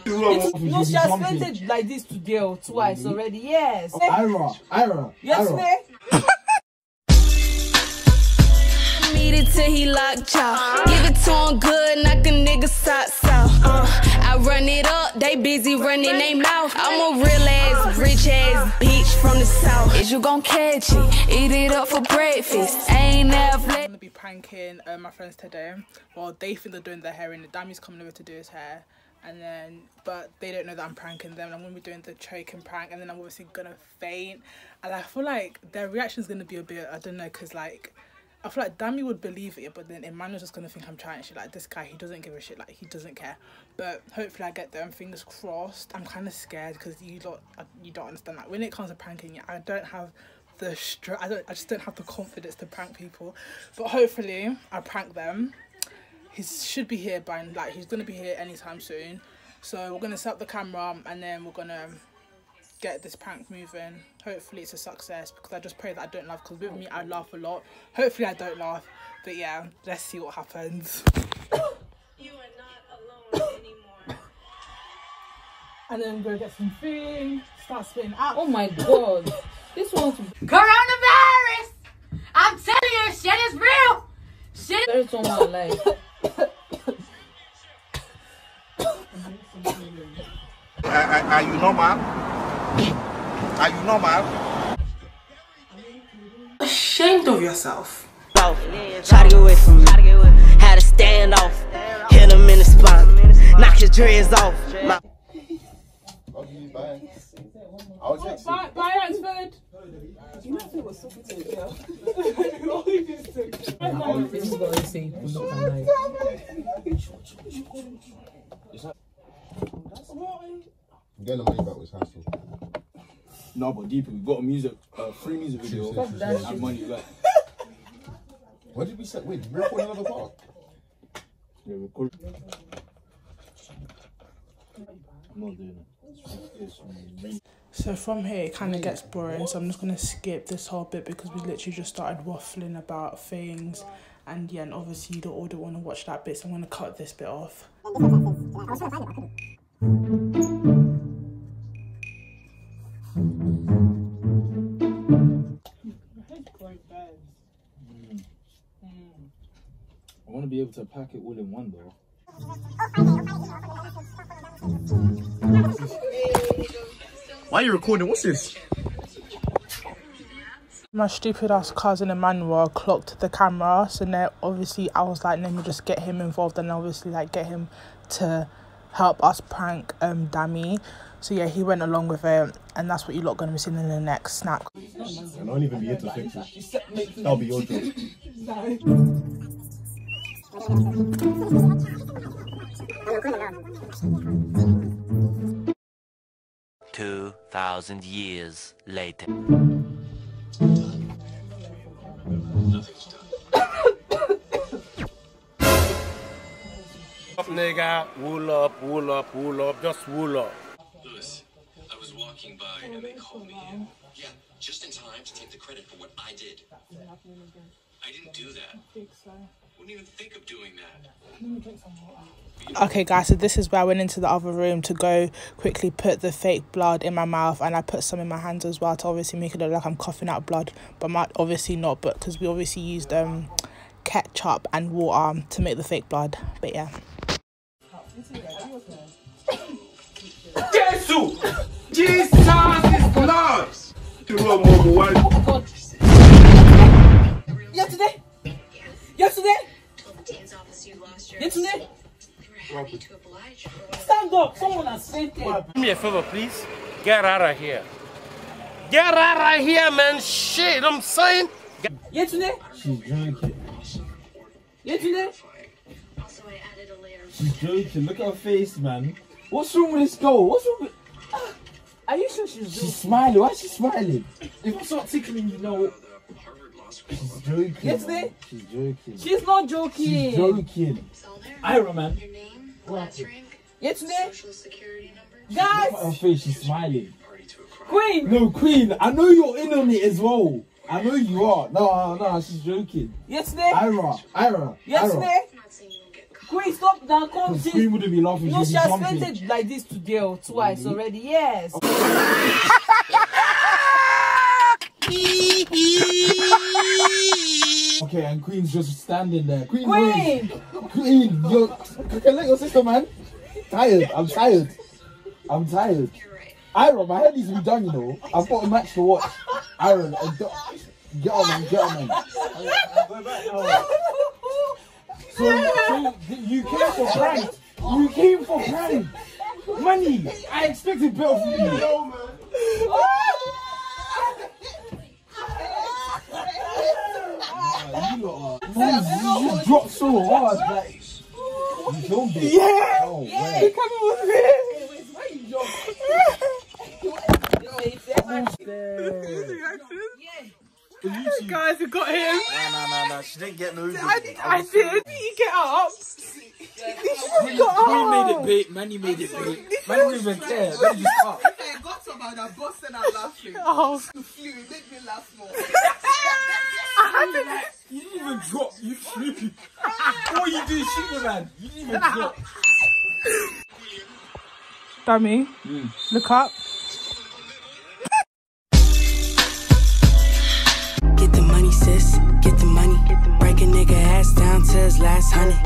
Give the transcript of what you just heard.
No, she has fainted like this today or twice already. Yes. Ira. Yes, ma'am. Meet it till he locked jaw. Give it to him good, knock a nigga socks out. I run it up, they busy running they mouth. I'm a real ass, rich ass bitch from the south. Is you gon' catch it? Eat it up for breakfast. Ain't never. I'm gonna be pranking my friends today. Well, they think they're doing their hair, and the Dammy's coming over to do his hair. And then, but they don't know that I'm pranking them. I'm gonna be doing the choking prank, and then I'm obviously gonna faint. And I feel like their reaction is gonna be a bit, I don't know, cause like I feel like Dammy would believe it, but then Emmanuel's just gonna think I'm trying shit. Like, this guy, he doesn't give a shit. Like, he doesn't care. But hopefully I get there. And fingers crossed. I'm kind of scared because you don't understand. Like, when it comes to pranking, I don't have the I just don't have the confidence to prank people. But hopefully I prank them. He should be here by, like, he's gonna be here anytime soon. So we're gonna set up the camera and then we're gonna get this prank moving. Hopefully it's a success, because I just pray that I don't laugh, because with me I laugh a lot. Hopefully I don't laugh, but yeah, let's see what happens. You are not alone anymore. And then we're gonna get some food, start spitting out. Oh my god, this one's coronavirus. I'm telling you, shit is real. Shit. There's one more like. Are you normal? Are you normal? Ashamed of yourself. Try to get away from me. Had to stand off. Hit him in the spine. Knock his dreads off. Bye, Ransford. You know if it was something to do. This is what I say. I'm getting the money back with hassle. No, but deeper, we got a free music video and money back. What did we say? Wait, did we record another part? Yeah, record. I'm not doing it. So from here it kind of gets boring, so I'm just gonna skip this whole bit because we literally just started waffling about things, and yeah, and obviously you all don't want to watch that bit, so I'm gonna cut this bit off. I want to be able to pack it all in one though. Why are you recording? What's this? My stupid ass cousin Emmanuel clocked the camera, so now obviously I was like, let me just get him involved and obviously like get him to help us prank Dammy. So yeah, he went along with it, and that's what you lot gonna be seeing in the next snap. I don't even be here to fix it. That'll be your job. Sorry. 2,000 years later. Nigga, wool up, just wool up. Lewis, I was walking by and they called me in. Yeah, just in time to take the credit for what I did. I didn't do that. Wouldn't even think of doing that. Okay guys, so this is where I went into the other room to go quickly put the fake blood in my mouth, and I put some in my hands as well to obviously make it look like I'm coughing out blood, but might obviously not, but because we obviously used ketchup and water to make the fake blood. But yeah. Jesus! Jesus is Lord! Yesterday? Yesterday? Yesterday? Stand up! Someone has fainted. Do me a favor, please. Get out of here. Get out of here, man. Shit, I'm saying. Yesterday? She's joking. Yesterday? She's joking. Look at her face, man. What's wrong with this girl? What's wrong with... Are you sure she's joking? She's smiling. Why is she smiling? If I start tickling, you know... She's joking. Yesterday? She's joking. She's not joking. She's joking. Ira, man. Yesterday? Guys! Look at her face. She's smiling. Queen! No, Queen. I know you're in on it as well. I know you are. No, she's joking. Yesterday? Ira. Yesterday? Queen, stop! stop now. Come, Queen wouldn't be laughing. No, she has jumping. fainted like this today or twice already. Yes. Okay, and Queen's just standing there. Queen, Queen, okay, let your sister, man. Tired. I'm tired. Iron, my hair needs to be done, you know. I've got a match to watch. Iron, get on, man. So you came for prank. Money. I expected better from you. No, man. You dropped so hard, like you filmed it. Yeah. Oh, yeah. You coming with me? Why you Guys, we got him. No. She didn't get no. I did. He get up. Queen made it bait. Manny made it bait. Man didn't even care. Man just cut. I got some and I busted out laughing. Oh. You flew. It made me laugh more. You didn't even drop. You flew. All you do is shoot the man. You didn't even drop. Dummy, look up. Get the money, sis. Get the money. Break a nigga ass down to his last honey.